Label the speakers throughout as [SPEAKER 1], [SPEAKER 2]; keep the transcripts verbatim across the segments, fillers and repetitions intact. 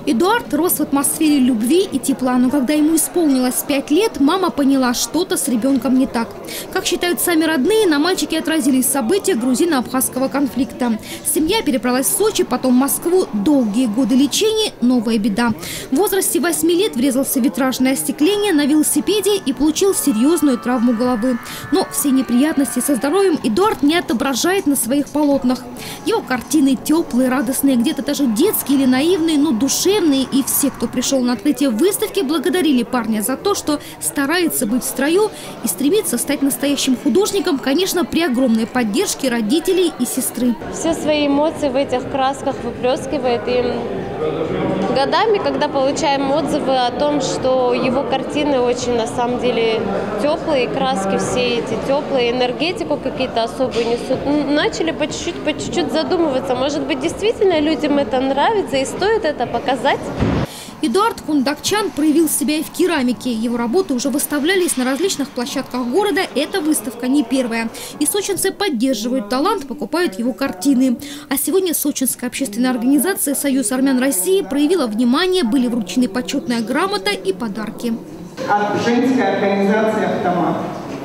[SPEAKER 1] Эдуард рос в атмосфере любви и тепла, но когда ему исполнилось пять лет, мама поняла, что-то с ребенком не так. Как считают сами родные, на мальчике отразились события грузино-абхазского конфликта. Семья перебралась в Сочи, потом в Москву. Долгие годы лечения – новая беда. В возрасте восьми лет врезался в витражное остекление на велосипеде и получил серьезную травму головы. Но все неприятности со здоровьем Эдуард не отображает на своих полотнах. Его картины теплые, радостные, где-то даже детские или наивные, но душевные. И все, кто пришел на открытие выставки, благодарили парня за то, что старается быть в строю и стремится стать настоящим художником, конечно, при огромной поддержке родителей и сестры.
[SPEAKER 2] Все свои эмоции в этих красках выплескивает. И годами, когда получаем отзывы о том, что его картины очень на самом деле теплые, краски все эти теплые, энергетику какие-то особые несут, начали по чуть-чуть, по чуть-чуть задумываться. Может быть, действительно людям это нравится и стоит это показать.
[SPEAKER 1] Эдуард Кундакчан проявил себя и в керамике. Его работы уже выставлялись на различных площадках города. Эта выставка не первая. И сочинцы поддерживают талант, покупают его картины. А сегодня сочинская общественная организация «Союз армян России» проявила внимание, были вручены почетная грамота и подарки.
[SPEAKER 3] От женской организации «Автомат».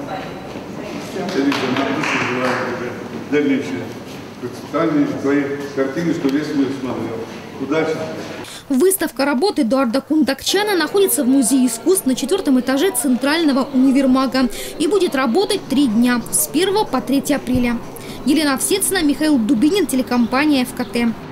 [SPEAKER 4] Дальнейшее процветание твоей картины, что весь мир смотрел. Удачи!
[SPEAKER 1] Выставка работ Эдуарда Кундакчана находится в Музее искусств на четвертом этаже Центрального универмага и будет работать три дня с первого по третье апреля. Елена Овсецина, Михаил Дубинин, телекомпания эф ка тэ.